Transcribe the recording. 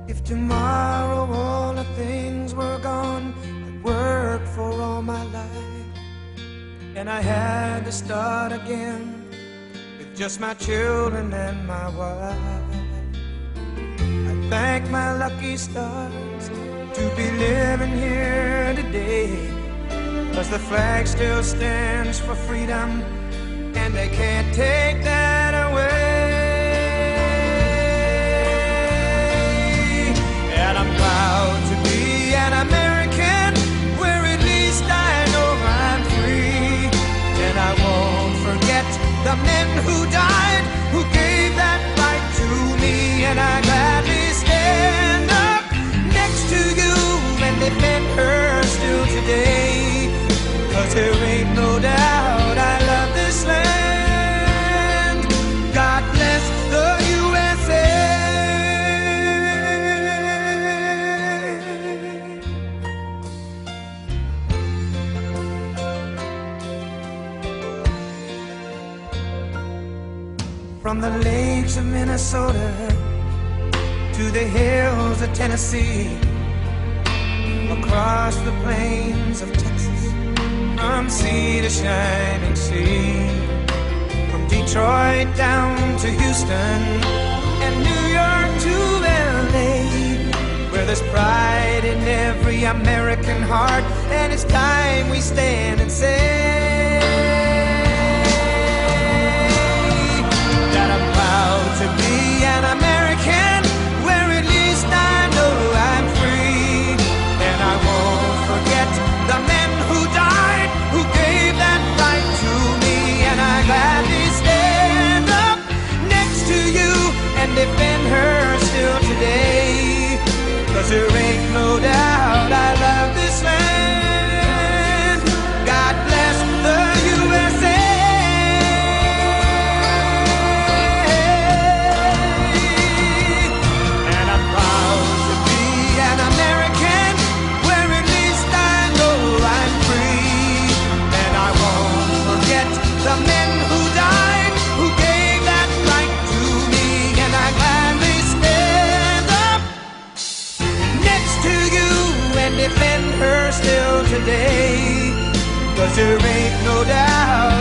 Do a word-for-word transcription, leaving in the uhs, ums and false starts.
If tomorrow all the things were gone I'd worked for all my life, and I had to start again with just my children and my wife, I thank my lucky stars to be living here today, 'cause the flag still stands for freedom, and they can't take that away. And I'm proud to be an American, where at least I know I'm free. And I won't forget the men who died, who gave that right to me. And I gladly stand up next to you and defend her still today, 'cause there ain't no doubt I love this land. God bless the U S A. From the lakes of Minnesota to the hills of Tennessee, across the plains of Texas, from sea to shining sea, from Detroit down to Houston and New York to L A, where there's pride in every American heart, and it's time we stand and say that I'm proud to be an American, where at least I know I'm free. And I won't forget the men who died, who gave that right to me. And I gladly stand up next to you and defend her still today, 'cause there ain't no doubt I love this land. God bless the U S A. And I'm proud to be an American, where at least I know I'm free. And I won't forget the men who died, who gave that right to me. And I gladly stand up next to you and defend her still today, 'cause there ain't no doubt